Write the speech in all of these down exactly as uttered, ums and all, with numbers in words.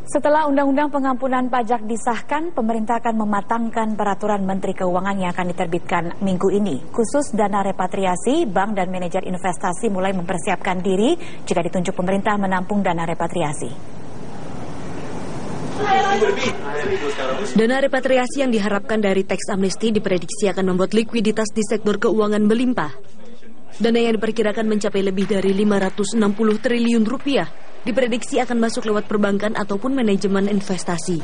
Setelah Undang-Undang Pengampunan Pajak disahkan, pemerintah akan mematangkan peraturan Menteri Keuangan yang akan diterbitkan minggu ini. Khusus dana repatriasi, bank dan manajer investasi mulai mempersiapkan diri jika ditunjuk pemerintah menampung dana repatriasi. Dana repatriasi yang diharapkan dari teks amnesti diprediksi akan membuat likuiditas di sektor keuangan melimpah. Dana yang diperkirakan mencapai lebih dari lima ratus enam puluh triliun rupiah diprediksi akan masuk lewat perbankan ataupun manajemen investasi.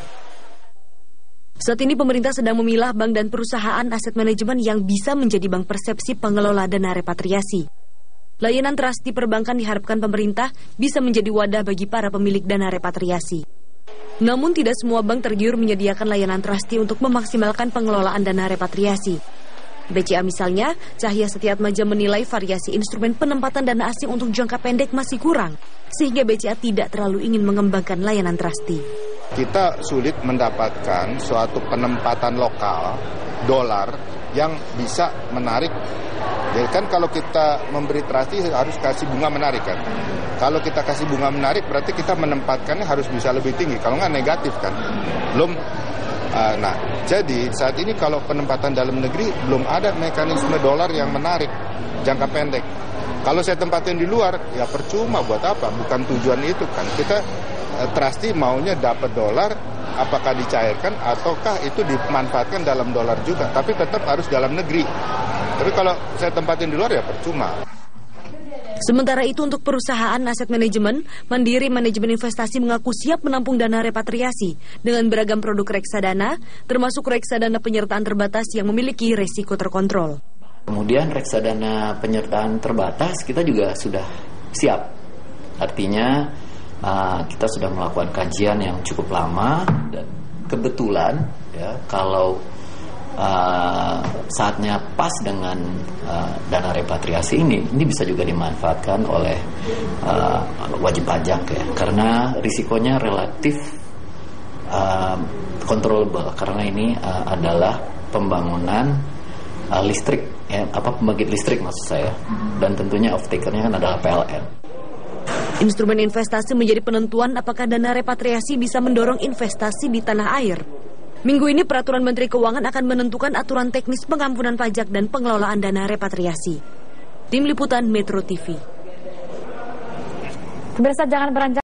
Saat ini pemerintah sedang memilah bank dan perusahaan aset manajemen yang bisa menjadi bank persepsi pengelola dana repatriasi. Layanan trust di perbankan diharapkan pemerintah bisa menjadi wadah bagi para pemilik dana repatriasi. Namun tidak semua bank tergiur menyediakan layanan trustee untuk memaksimalkan pengelolaan dana repatriasi. B C A misalnya, Cahya Setiatmaja menilai variasi instrumen penempatan dana asing untuk jangka pendek masih kurang, sehingga B C A tidak terlalu ingin mengembangkan layanan trustee. Kita sulit mendapatkan suatu penempatan lokal, dolar, yang bisa menarik. Ya kan kalau kita memberi trustee harus kasih bunga menarik kan. Kalau kita kasih bunga menarik berarti kita menempatkannya harus bisa lebih tinggi. Kalau nggak negatif kan. Belum. Uh, nah, jadi saat ini kalau penempatan dalam negeri belum ada mekanisme dolar yang menarik jangka pendek. Kalau saya tempatin di luar, ya percuma buat apa? Bukan tujuan itu kan. Kita uh, trustee maunya dapat dolar, apakah dicairkan ataukah itu dimanfaatkan dalam dolar juga. Tapi tetap harus dalam negeri. Tapi kalau saya tempatin di luar ya percuma. Sementara itu untuk perusahaan aset manajemen, Mandiri Manajemen Investasi mengaku siap menampung dana repatriasi dengan beragam produk reksadana, termasuk reksadana penyertaan terbatas yang memiliki resiko terkontrol. Kemudian reksadana penyertaan terbatas kita juga sudah siap. Artinya uh, kita sudah melakukan kajian yang cukup lama dan kebetulan ya kalau Uh, saatnya pas dengan uh, dana repatriasi ini, ini bisa juga dimanfaatkan oleh uh, wajib pajak ya, karena risikonya relatif uh, controllable, karena ini uh, adalah pembangunan uh, listrik, ya, apa pembangkit listrik maksud saya, dan tentunya off takernya kan adalah P L N. Instrumen investasi menjadi penentuan apakah dana repatriasi bisa mendorong investasi di tanah air. Minggu ini peraturan Menteri Keuangan akan menentukan aturan teknis pengampunan pajak dan pengelolaan dana repatriasi. Tim Liputan Metro T V. Pemirsa, jangan beranjak